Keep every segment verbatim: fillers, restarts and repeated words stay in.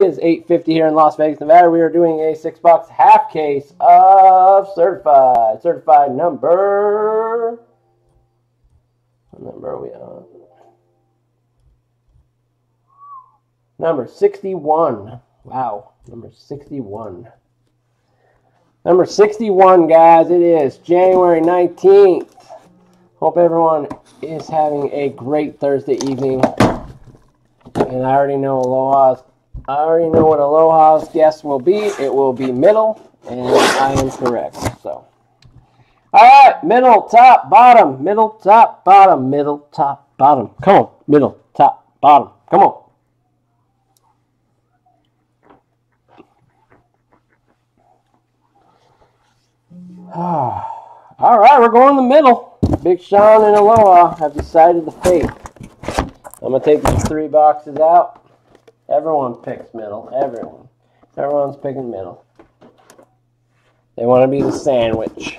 Is eight fifty here in Las Vegas, Nevada. We are doing a six box half case of certified. Certified number. What number are we on? Number sixty-one. Wow. Number sixty-one. Number sixty-one, guys. It is January nineteenth. Hope everyone is having a great Thursday evening. And I already know Aloha's I already know what Aloha's guess will be. It will be middle, and I am correct. So, all right, middle, top, bottom, middle, top, bottom, middle, top, bottom. Come on, middle, top, bottom. Come on. All right, we're going in the middle. Big Sean and Aloha have decided the fate. I'm gonna take these three boxes out. Everyone picks middle. Everyone. Everyone's picking middle. They want to be the sandwich.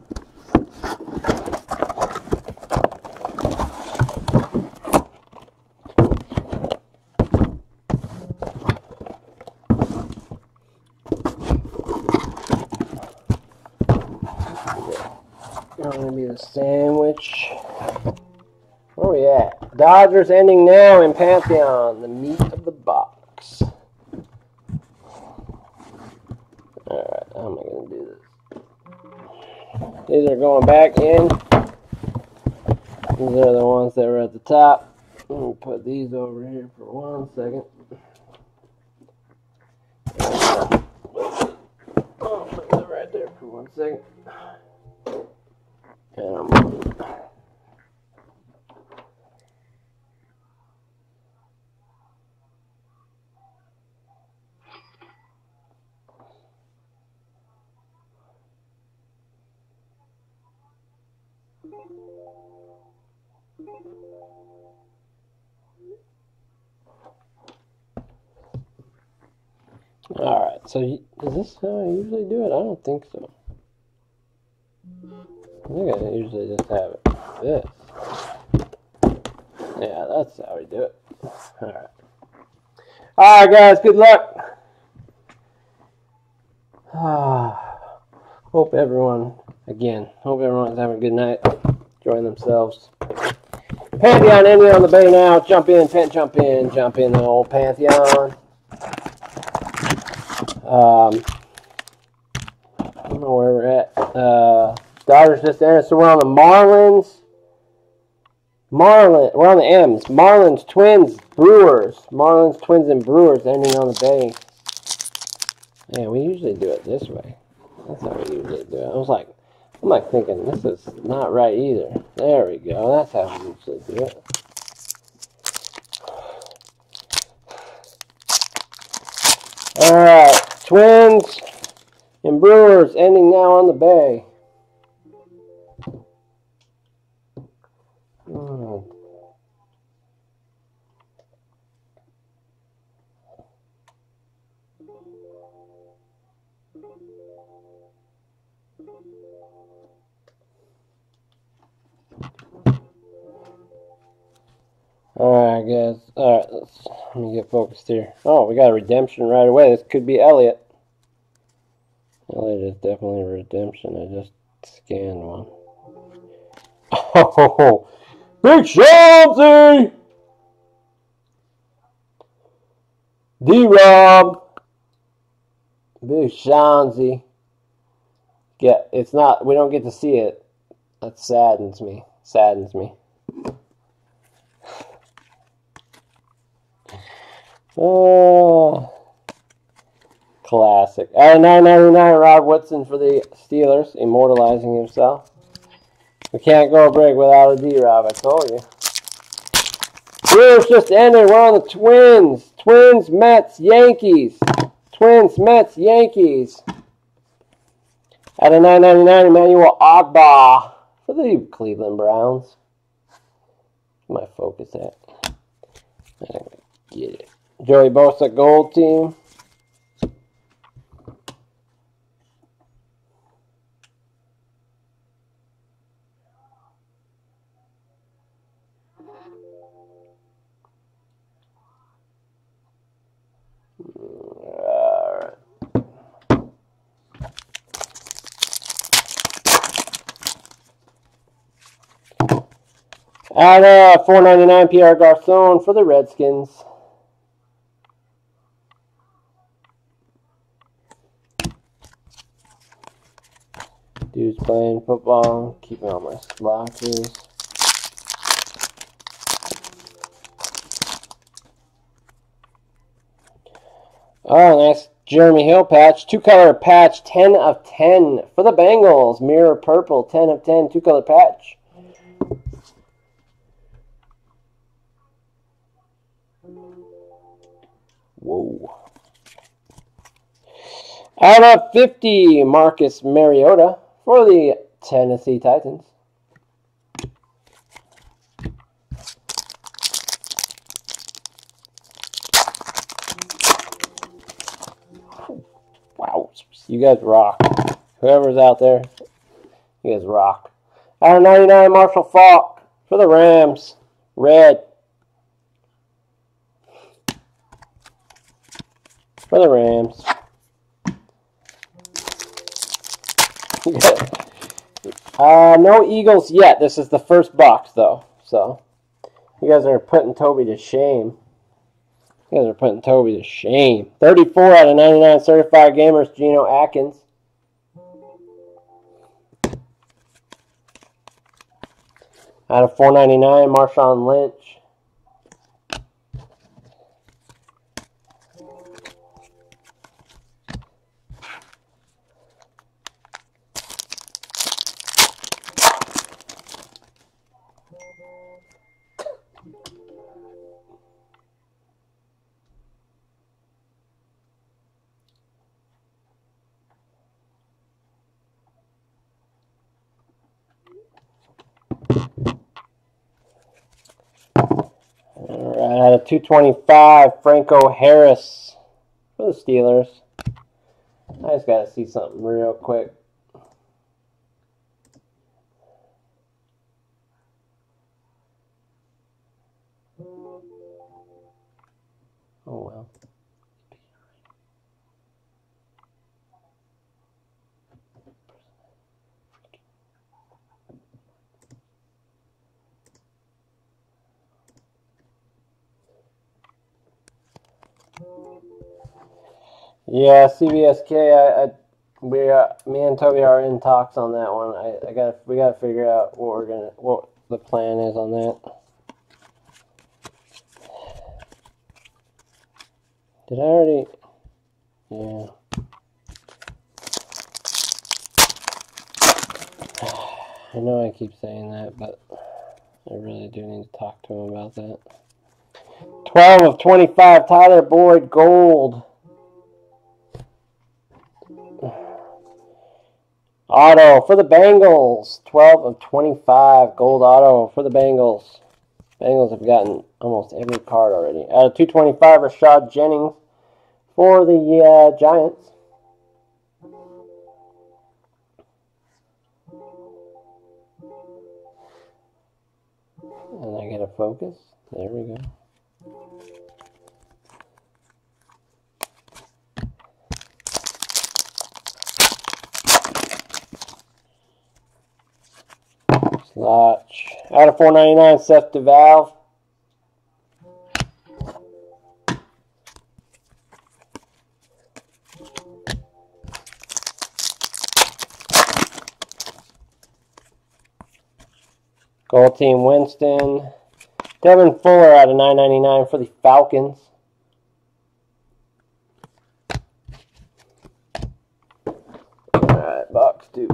They want to be the sandwich. Where are we at? Dodgers ending now in Pantheon. The meat of the box. Alright, how am I going to do this? These are going back in. These are the ones that were at the top. Let me put these over here for one second. Oh, put that right there for one second. And I'm Alright, so is this how I usually do it? I don't think so. I think I usually just have it like this. Yeah, that's how we do it. Alright. Alright, guys, good luck. Ah, hope everyone, again, hope everyone's having a good night. Enjoying themselves. Pantheon ending on the bay now. Jump in, Pen, jump in, jump in the old Pantheon. Um, I don't know where we're at. Uh, Dodgers just ended, so we're on the Marlins. Marlin, we're on the M's. Marlins, Twins, Brewers. Marlins, Twins, and Brewers ending on the bay. Yeah, we usually do it this way. That's how we usually do it. I was like, I'm like thinking this is not right either. There we go. That's how we usually do it. All right, Twins and Brewers ending now on the bay. Hmm. Alright, guys. Alright, let's let me get focused here. Oh, we got a redemption right away. This could be Elliott. Elliott is definitely a redemption. I just scanned one. Oh, Big Chauncey! D-Rob! Big Chauncey. Yeah, it's not, we don't get to see it. That saddens me. Saddens me. Oh, classic. Out of nine ninety-nine, Rod Woodson for the Steelers, immortalizing himself. We can't go big without a D-Rob, I told you. Brewers just ended. We're on the Twins. Twins, Mets, Yankees. Twins, Mets, Yankees. Out of nine ninety-nine, Emmanuel Ogbah for the Cleveland Browns. Where's my focus at? I don't get it. Joey Bosa, gold team. Out of four ninety-nine, Pierre Garcon for the Redskins. Dude's playing football, keeping all my splotches. Oh, nice Jeremy Hill patch. Two-color patch, ten of ten for the Bengals. Mirror purple, ten of ten, two-color patch. Whoa. Out of fifty, Marcus Mariota for the Tennessee Titans. Wow, you guys rock. Whoever's out there, you guys rock. Out of ninety-nine, Marshall Faulk for the Rams. Red. For the Rams. uh, no Eagles yet. This is the first box, though. So, you guys are putting Toby to shame. You guys are putting Toby to shame. thirty-four out of ninety-nine certified gamers, Geno Atkins. Out of four ninety-nine, Marshawn Lynch. Out of two twenty-five, Franco Harris for the Steelers. I just got to see something real quick. Oh, well. Yeah, C B S K. I, I we uh, me and Toby are in talks on that one. I, I got we got to figure out what we're gonna what the plan is on that. Did I already? Yeah. I know I keep saying that, but I really do need to talk to him about that. twelve of twenty-five, Tyler Boyd, gold. Auto for the Bengals. twelve of twenty-five, gold auto for the Bengals. Bengals have gotten almost every card already. Out of two twenty-five, Rashad Jennings for the uh, Giants. And I get a focus. There we go. Slotch. Out of four ninety-nine, Seth DeValve. Gold Team Winston. Devin Fuller out of nine ninety-nine for the Falcons. Alright, box two.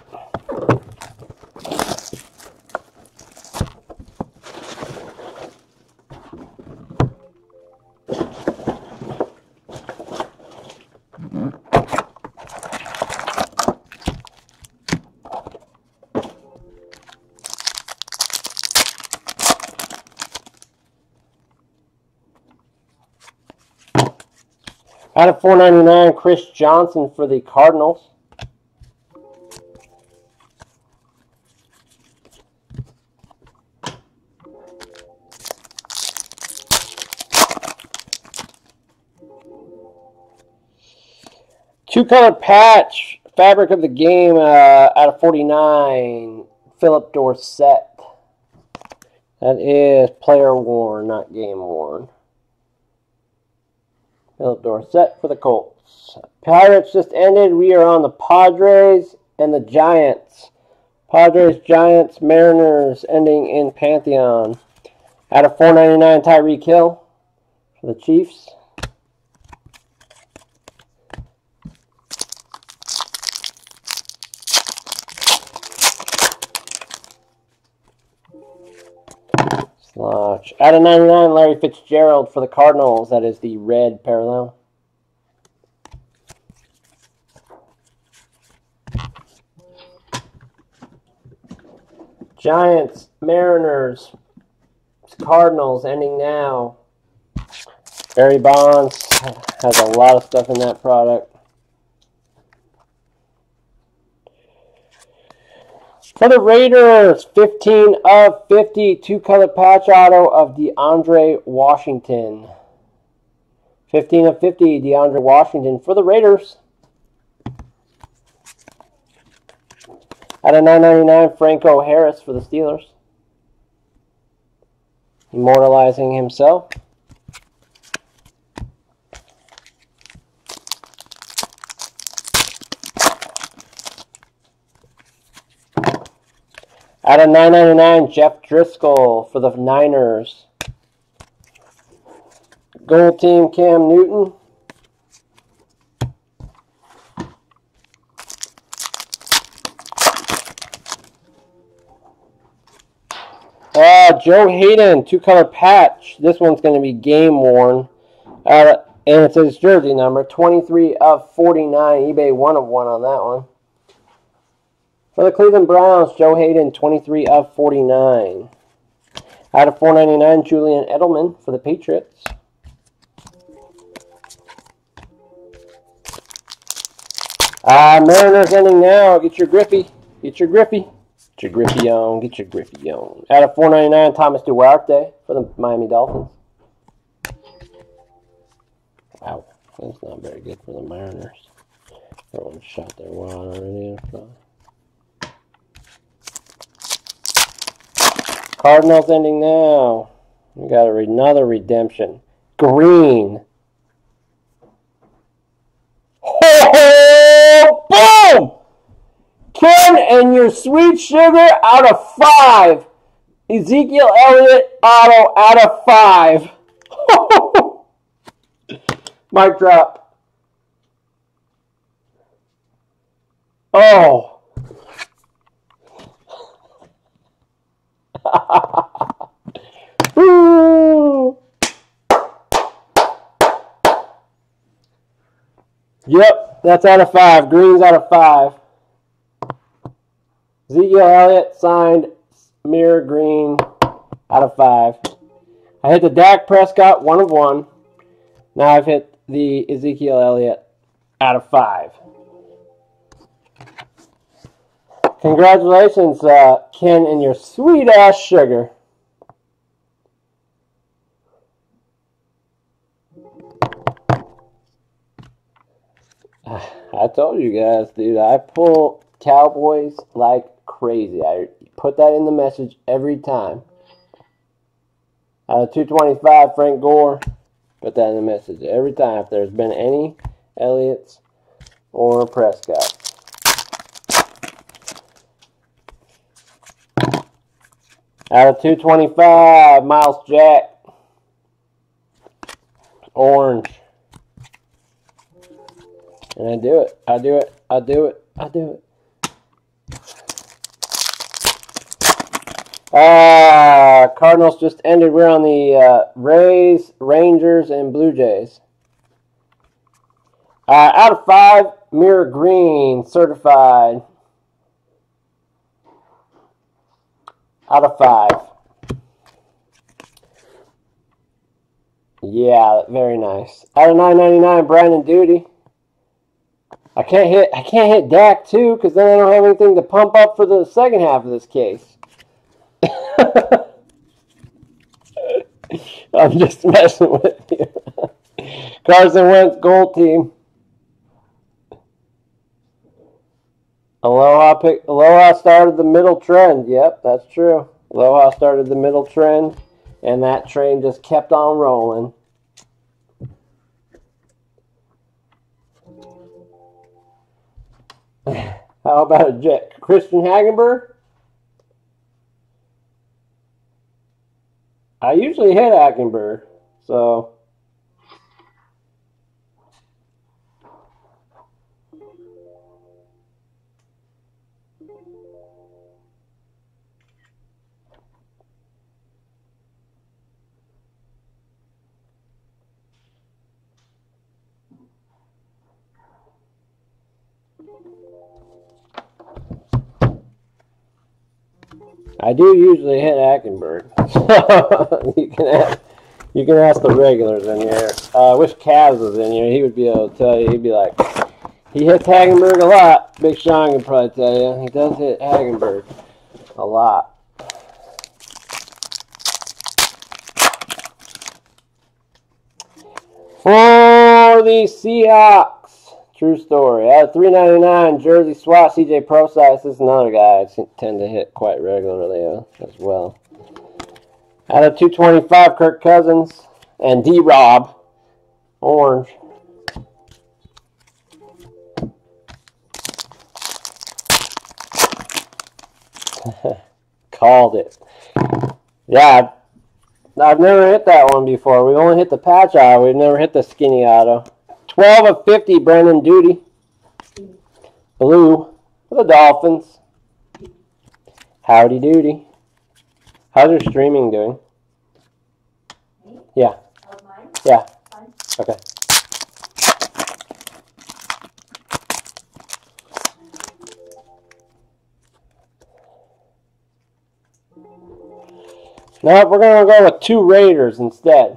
Out of four ninety-nine, Chris Johnson for the Cardinals. Two-color patch, fabric of the game, uh, out of forty-nine, Philip Dorsett. That is player worn, not game worn. Philip Dorsett for the Colts. Pirates just ended. We are on the Padres and the Giants. Padres, Giants, Mariners ending in Pantheon. Out of four ninety-nine, Tyreek Hill for the Chiefs. Slotch. Out of ninety-nine, Larry Fitzgerald for the Cardinals. That is the red parallel. Giants, Mariners, Cardinals ending now. Barry Bonds has a lot of stuff in that product. For the Raiders, fifteen of fifty, two-color patch auto of DeAndre Washington. fifteen of fifty, DeAndre Washington for the Raiders. Out of nine ninety-nine, Franco Harris for the Steelers. Immortalizing himself. Out of nine ninety-nine, Jeff Driscoll for the Niners. Gold team, Cam Newton. Uh, Joe Hayden, two-color patch. This one's going to be game worn. Uh, and it says jersey number, twenty-three of forty-nine. eBay one of one on that one. For the Cleveland Browns, Joe Hayden, twenty-three of forty-nine. Out of four ninety-nine, Julian Edelman for the Patriots. Ah, uh, Mariners ending now. Get your Griffey. Get your Griffey. Get your Griffey on. Get your Griffey on. Out of four ninety-nine, Thomas Duarte for the Miami Dolphins. Wow, that's not very good for the Mariners. Everyone shot their wad already. Cardinals ending now. We got another redemption. Green. Oh, boom! Ken and your sweet sugar out of five. Ezekiel Elliott auto out of five. Mic drop. Oh. Woo. Yep, that's out of five. Green's out of five. Ezekiel Elliott signed mirror green out of five. I hit the Dak Prescott one of one. Now I've hit the Ezekiel Elliott out of five. Congratulations, uh, Ken, and your sweet ass sugar. I told you guys, dude, I pull Cowboys like crazy. I put that in the message every time. Uh, two twenty-five, Frank Gore. Put that in the message every time if there's been any Elliott's or Prescott. Out of two twenty-five, Miles Jack. Orange. And I do it. I do it. I do it. I do it. Ah, Cardinals just ended. We're on the uh, Rays, Rangers, and Blue Jays. Uh, out of five, Mirror Green, certified. Out of five. Yeah, very nice. Out of nine ninety-nine, Brandon Duty. I can't hit. I can't hit Dak too, because then I don't have anything to pump up for the second half of this case. I'm just messing with you. Carson Wentz, gold team. Aloha pick. Aloha started the middle trend. Yep, that's true. Aloha started the middle trend, and that train just kept on rolling. How about a jet? Christian Hagenberg? I usually hit Hagenberg, so... I do usually hit Hackenberg. you can ask, you can ask the regulars in here. Uh, I wish Cavs was in here. He would be able to tell you. He'd be like, he hits Hackenberg a lot. Big Sean can probably tell you. He does hit Hackenberg a lot. For the Seahawks, true story. Out of three ninety-nine, jersey swatch, C J Prosise. This is another guy I tend to hit quite regularly uh, as well. Out of two twenty-five, Kirk Cousins and D-Rob, orange. Called it. Yeah, I've never hit that one before. We've only hit the patch auto. We've never hit the skinny auto. twelve of fifty, Brendan Duty. Blue for the Dolphins. Howdy doody. How's your streaming doing? Me? Yeah. Oh, mine? Yeah. Fine. Okay. Now we're going to go with two Raiders instead.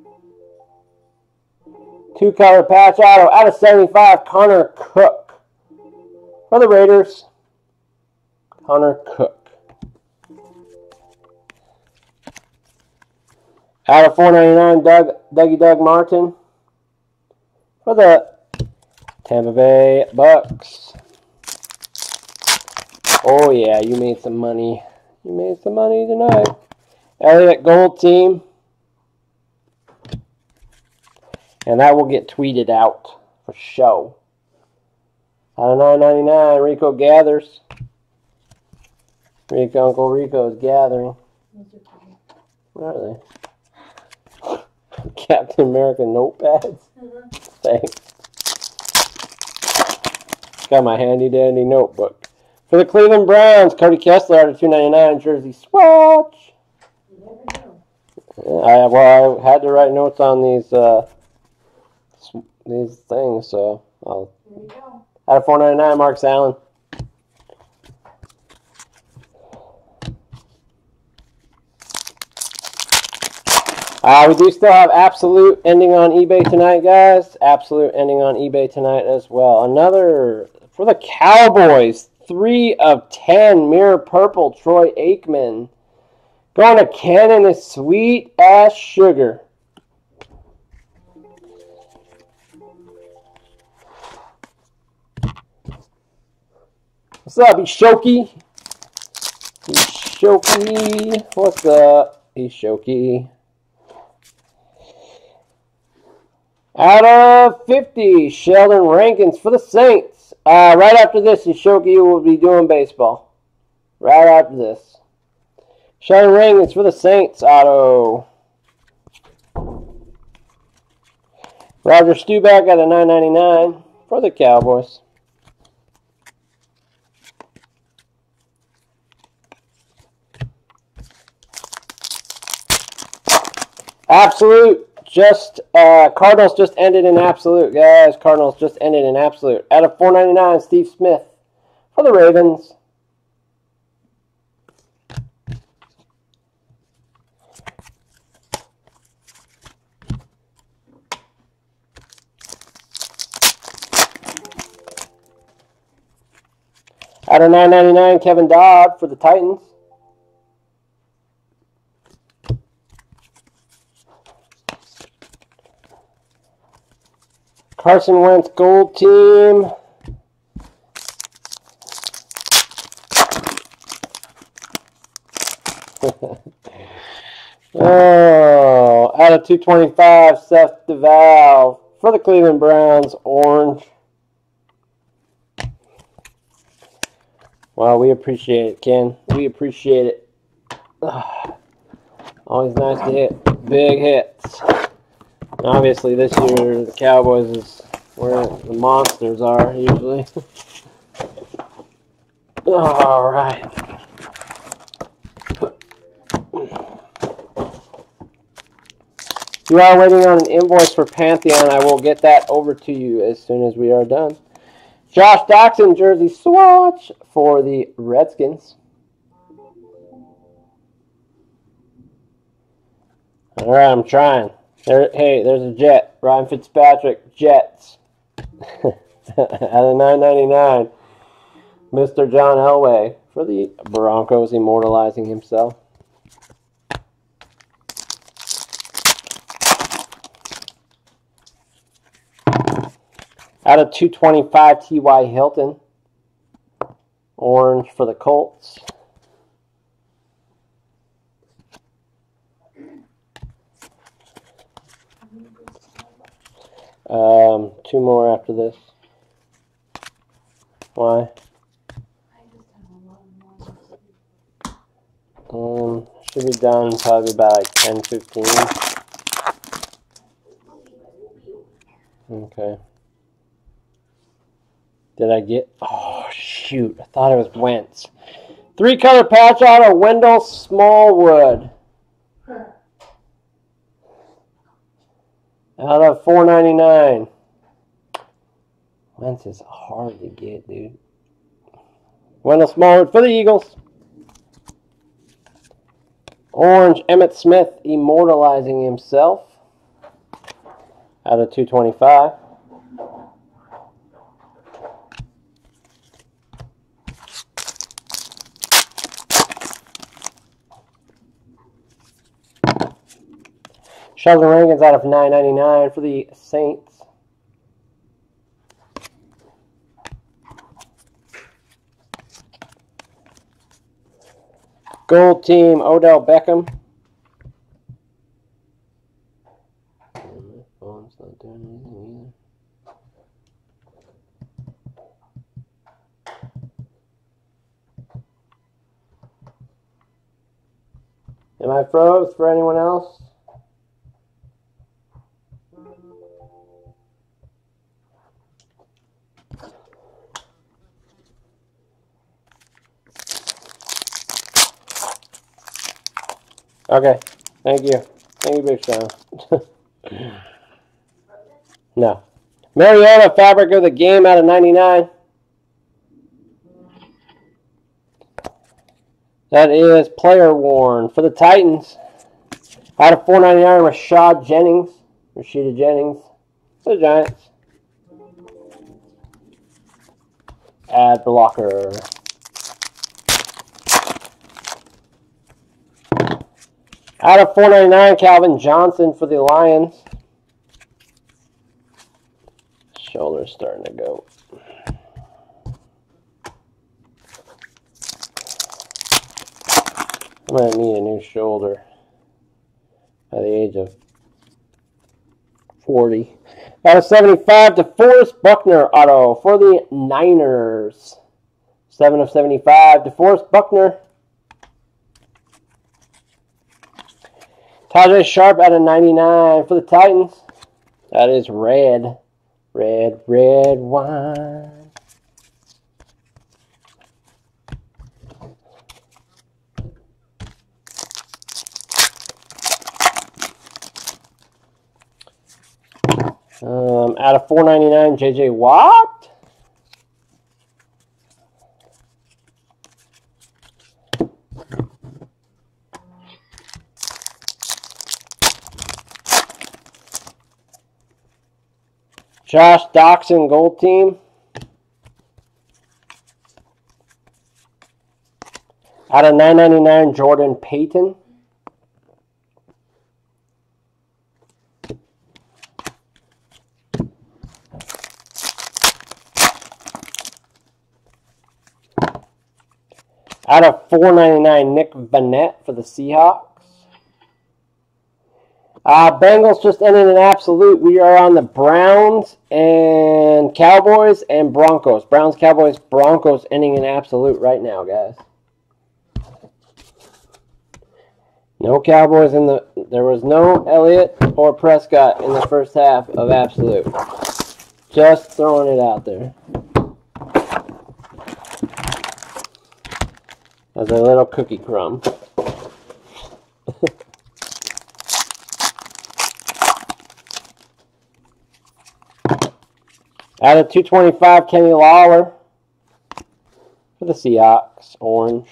Two color patch auto out of seventy-five, Connor Cook. For the Raiders, Connor Cook. Out of four ninety-nine, Doug, Dougie Doug Martin. For the Tampa Bay Bucks. Oh yeah, you made some money. You made some money tonight. Elliott Gold Team. And that will get tweeted out for show. Out of nine ninety-nine, Rico Gathers. Rico, Uncle Rico's gathering. Where are they? Captain America notepads? Mm-hmm. Thanks. Got my handy dandy notebook. For the Cleveland Browns, Cody Kessler out of two ninety-nine, jersey swatch. You never know. I, well, I had to write notes on these uh, these things, so I'll. There you go. Out of four ninety-nine, Marcus Allen. Uh, we do still have Absolute ending on eBay tonight, guys. Absolute ending on eBay tonight as well. Another for the Cowboys. three of ten. Mirror Purple, Troy Aikman. Going to Ken and his sweet ass sugar. What's up, Ishoki? Ishoki. What's up, Ishoki? Out of fifty, Sheldon Rankins for the Saints. Uh, right after this, Ishoki will be doing baseball. Right after this. Sheldon Rankins for the Saints, auto. Roger Stuback out of nine ninety-nine for the Cowboys. Absolute. Just uh, Cardinals just ended in Absolute, guys. Cardinals just ended in Absolute. Out of four ninety-nine, Steve Smith for the Ravens. Out of nine ninety-nine, Kevin Dodd for the Titans. Carson Wentz Gold Team. Oh, out of two twenty-five, Seth DeVal for the Cleveland Browns, orange. Well, we appreciate it, Ken. We appreciate it. Ugh. Always nice to hit big hits. And obviously, this year the Cowboys is where the monsters are usually. All right. You are waiting on an invoice for Pantheon. I will get that over to you as soon as we are done. Josh Doctson jersey swatch for the Redskins. All right, I'm trying. There, hey, there's a Jet. Ryan Fitzpatrick, Jets. Out of nine ninety-nine, Mister John Elway for the Broncos, immortalizing himself. Out of two twenty-five, T Y. Hilton. Orange for the Colts. Um, two more after this. Why? Um, should be done probably about like ten fifteen. Okay. Did I get... Oh, shoot. I thought it was Wentz. Three-color patch auto, Wendell Smallwood. Out of four ninety-nine. Wentz is hard to get, dude. Wendell Smallwood for the Eagles. Orange, Emmitt Smith, immortalizing himself. Out of two twenty-five. Sheldon Rankins out of nine ninety-nine for the Saints. Gold team, Odell Beckham. My phone's not doing anything either. Am I froze for anyone else? Okay, thank you. Thank you, Big Sean. No. Mariota, fabric of the game out of ninety-nine. That is player worn for the Titans. Out of four ninety-nine, Rashad Jennings. Rashida Jennings for the Giants. Ad blocker. Out of four ninety-nine, Calvin Johnson for the Lions. Shoulder's starting to go. I might need a new shoulder at the age of forty. Out of seventy-five, DeForest Buckner auto for the Niners. seven of seventy-five, DeForest Buckner. Tajay Sharp out of ninety-nine for the Titans. That is red. Red, red wine. Um, out of four ninety-nine, J J Watt. Josh Doctson, gold team. Out of nine ninety-nine, Jordan Payton. Out of four ninety-nine, Nick Vanette for the Seahawks. Uh, Bengals just ended an absolute. We are on the Browns and Cowboys and Broncos. Browns, Cowboys, Broncos ending an absolute right now, guys. No Cowboys in the... There was no Elliott or Prescott in the first half of absolute. Just throwing it out there. As a little cookie crumb. Out of two twenty-five, Kenny Lawler for the Seahawks, orange.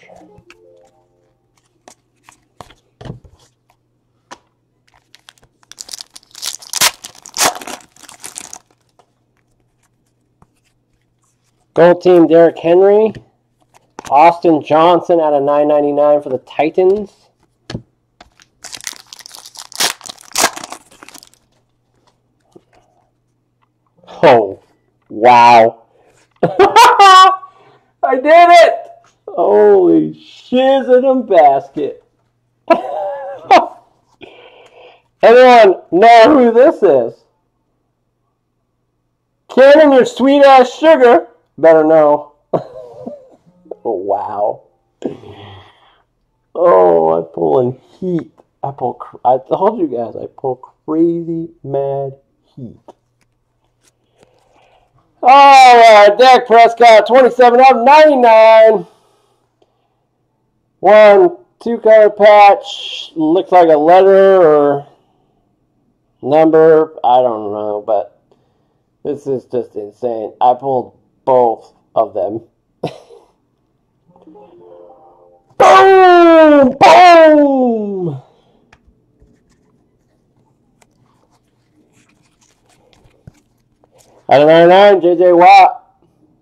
Gold team, Derrick Henry. Austin Johnson out of nine ninety-nine for the Titans. Oh, wow. I did it! Holy shiz in a basket. Anyone know who this is? Cannon, your sweet ass sugar. Better know. Oh, wow. Oh, I'm pulling heat. I pull, I told you guys, I pull crazy mad heat. Alright, Dak Prescott, twenty-seven of ninety-nine. One, two color patch. Looks like a letter or number. I don't know, but this is just insane. I pulled both of them. Boom! Boom! Out of ninety-nine, J J Watt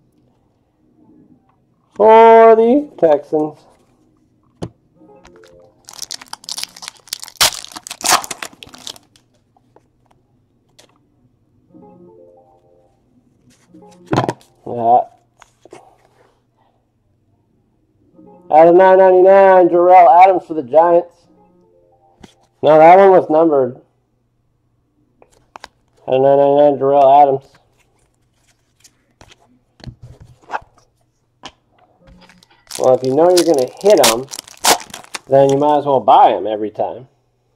for the Texans. Yeah. Out of nine ninety-nine, Jarrell Adams for the Giants. No, that one was numbered. Out of nine ninety-nine, Jarrell Adams. Well, if you know you're going to hit them, then you might as well buy them every time.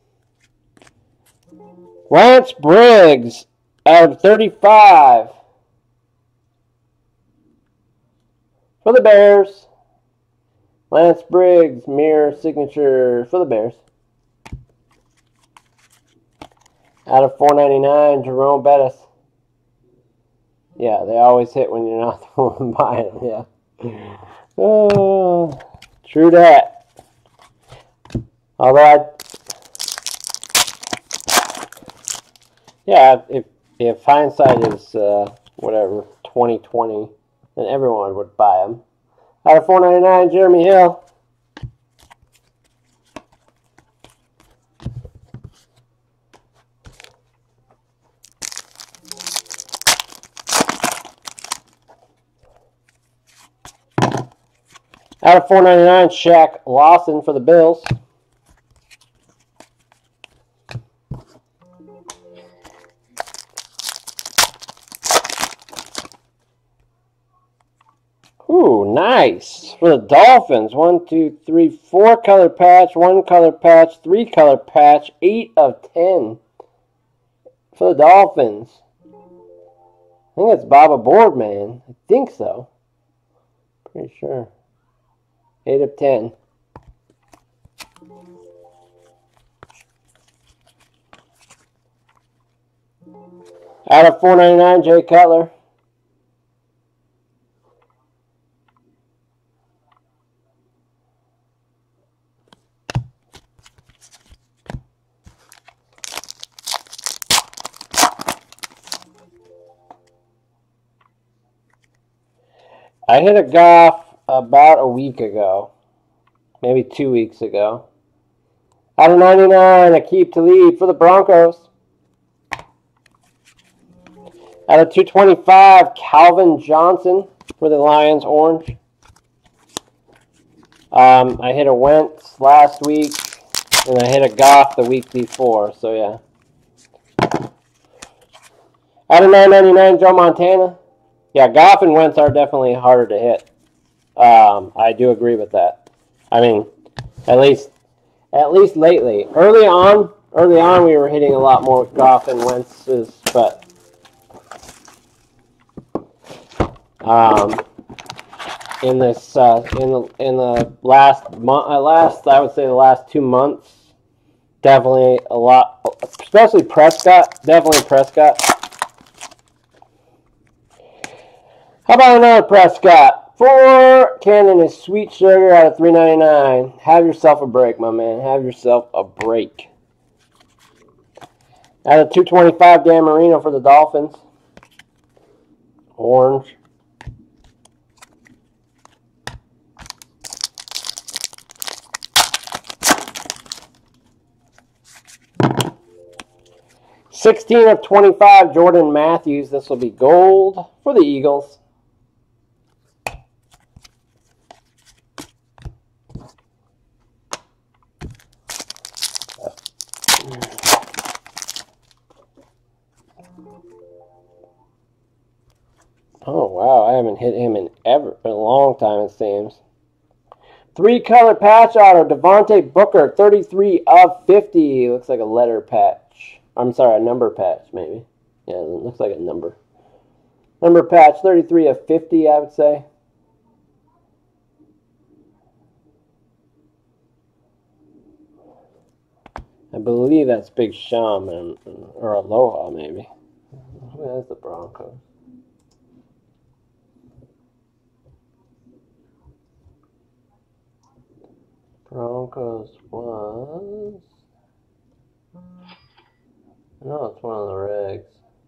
Lance Briggs out of thirty-five for the Bears. Lance Briggs, mirror signature for the Bears. Out of four ninety-nine, Jerome Bettis. Yeah, they always hit when you're not the one buying them, yeah. Oh, true that. Although I, yeah, if if hindsight is uh, whatever twenty twenty, then everyone would buy them. Out of four ninety-nine, Jeremy Hill. Out of four ninety-nine, Shaq Lawson for the Bills. Ooh, nice. For the Dolphins, one, two, three, four color patch, one color patch, three color patch, eight of ten. For the Dolphins. I think it's Baba Boardman. I think so. Pretty sure. eight of ten. Out of four ninety-nine, Jay Cutler. I hit a Goff about a week ago. Maybe two weeks ago. Out of ninety-nine, Aqib Talib for the Broncos. Out of two twenty-five, Calvin Johnson for the Lions, orange. Um, I hit a Wentz last week. And I hit a Goff the week before, so yeah. Out of nine ninety-nine, Joe Montana. Yeah, Goff and Wentz are definitely harder to hit. Um, I do agree with that. I mean, at least, at least lately. Early on, early on, we were hitting a lot more with Goff and Wentz's, but um, in this, uh, in the in the last month, uh, last I would say the last two months, definitely a lot, especially Prescott. Definitely Prescott. How about another Prescott? For Cannon is Sweet Sugar out of three ninety-nine. Have yourself a break, my man. Have yourself a break. Out of two twenty-five, Dan Marino for the Dolphins. Orange. sixteen of twenty-five, Jordan Matthews. This will be gold for the Eagles. Oh, wow. I haven't hit him in ever in a long time, it seems. Three-color patch auto, Devontae Booker, thirty-three of fifty. Looks like a letter patch. I'm sorry, a number patch, maybe. Yeah, it looks like a number. Number patch, thirty-three of fifty, I would say. I believe that's Big Sean, or Aloha, maybe. Who has the Broncos? Broncos was... No, it's one of the regs.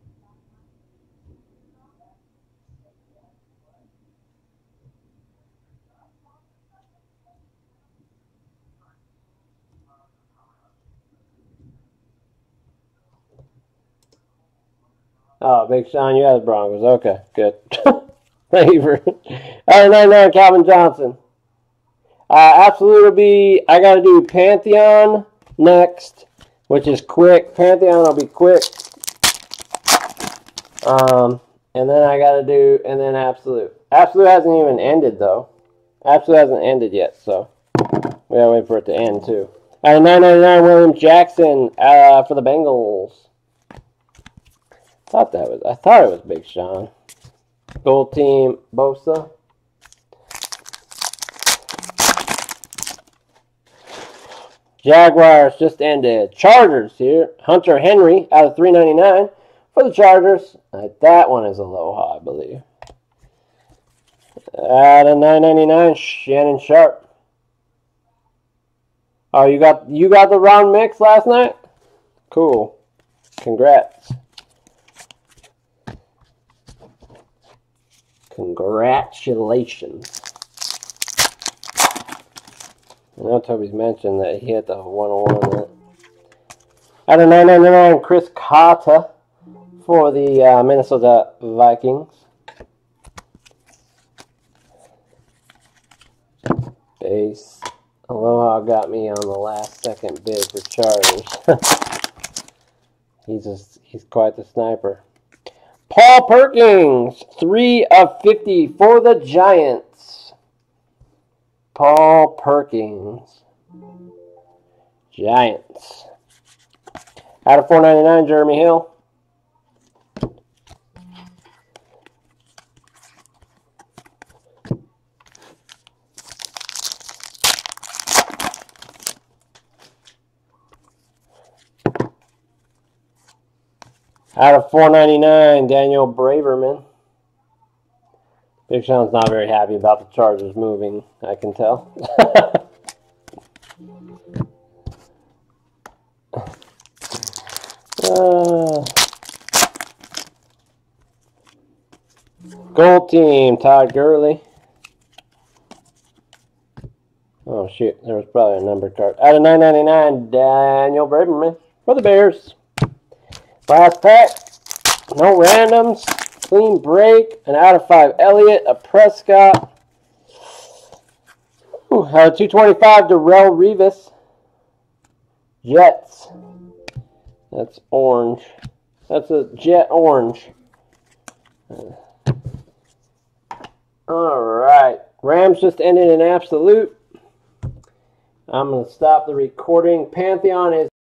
Oh, Big Sean, you have the Broncos. Okay, good. Thank you for... All right, now, Calvin Johnson. Uh, Absolute will be... I got to do Pantheon next, which is quick. Pantheon will be quick. Um, and then I got to do... And then Absolute. Absolute hasn't even ended, though. Absolute hasn't ended yet, so... We gotta wait for it to end, too. All right, nine ninety-nine, William Jackson uh, for the Bengals. Thought that was, I thought it was Big Sean. Gold team, Bosa. Jaguars just ended. Chargers here. Hunter Henry out of three ninety-nine for the Chargers. Uh, that one is Aloha, I believe. Out of nine ninety-nine, Shannon Sharp. Oh, you got you got the round mix last night? Cool. Congrats. Congratulations. I know Toby's mentioned that he hit the one oh one. Out of nine ninety-nine, Chris Carter for the uh, Minnesota Vikings. Base. Aloha got me on the last second bid for Chargers. he's just, he's quite the sniper. Paul Perkins, three of fifty for the Giants. Paul Perkins. Giants. Out of four ninety-nine, Jeremy Hill. Out of four ninety-nine, Daniel Braverman. Big Sean's not very happy about the Chargers moving, I can tell. uh, Gold team, Todd Gurley. Oh, shoot. There was probably a number card. Out of nine ninety-nine, Daniel Braverman for the Bears. Last pack, no randoms, clean break, an out of five Elliott, a Prescott. Ooh, out of two twenty-five, Darrelle Revis Jets. That's orange. That's a jet orange. All right. Rams just ended an absolute. I'm going to stop the recording. Pantheon is